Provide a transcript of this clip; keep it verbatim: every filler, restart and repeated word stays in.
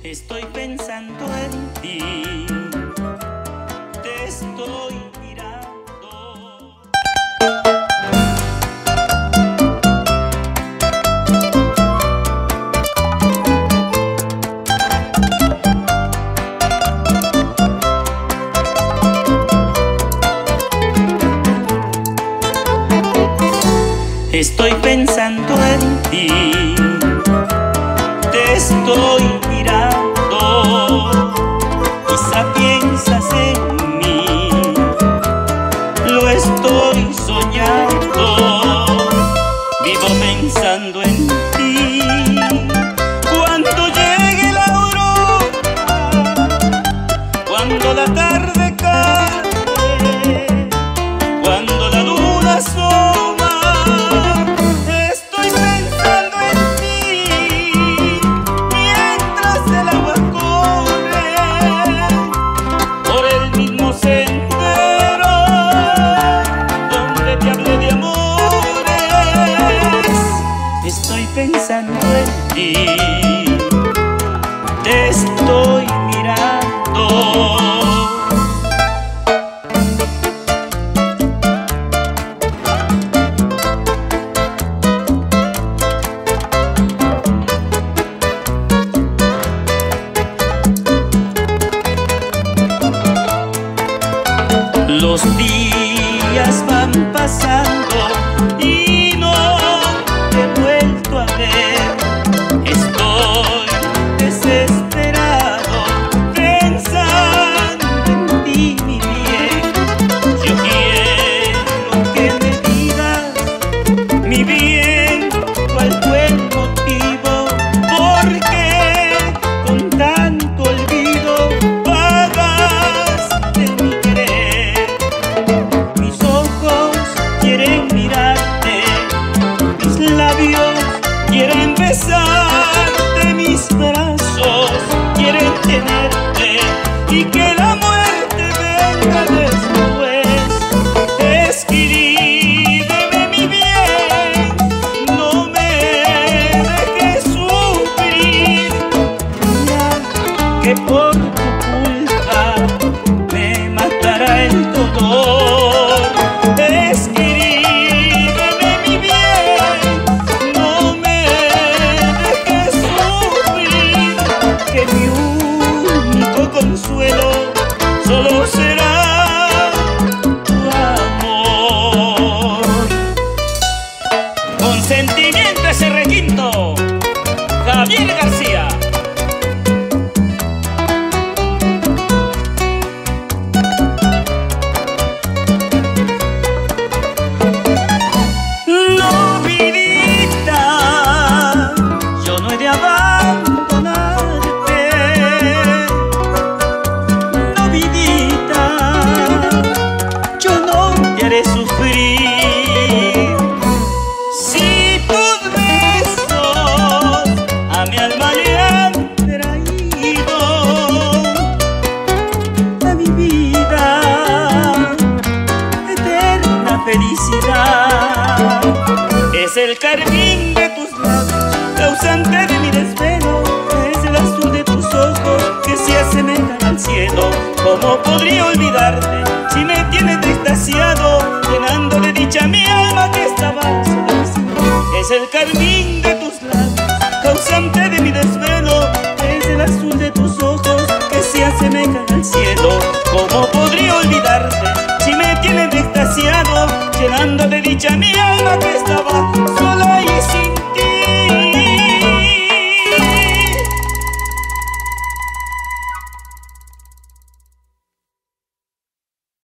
Estoy pensando en ti, te estoy mirando. Estoy pensando en ti, te estoy mirando, quizá piensas en mí, lo estoy soñando, vivo pensando en ti. Cuando llegue la aurora, cuando la tarde cae, cuando la luna asoma, estoy pensando en ti, mientras el agua corre por el mismo sendero donde te hablé de amores. Estoy pensando en ti, te estoy mirando. Los días van pasando y no te he vuelto a ver. Estoy desesperado pensando en ti, mi bien. Yo quiero que me digas, mi bien, cuál fue el motivo, por qué con tanto olvido pagaste mi querer. Mis ojos quieren mirarte, mis labios quieren besarte, mis brazos quieren tenerte y que la muerte venga después. Escríbeme, mi bien, no me dejes sufrir, ya que por tu culpa me matará el dolor. Escríbeme, mi bien, no me dejes sufrir, que mi único consuelo solo será tu amor. Con sentimiento ese requinto, Javier García. Sufrir si tus besos a mi alma le han traído a mi vida eterna felicidad. Es el carmín de tus labios, causante de mi desvelo, es el azul de tus ojos que se asemejan al cielo. ¿Cómo podría olvidarte si me tienes extasiado, llenando de dicha mi alma que estaba sola? Es el carmín de tus labios, causante de mi desvelo, es el azul de tus ojos que se asemejan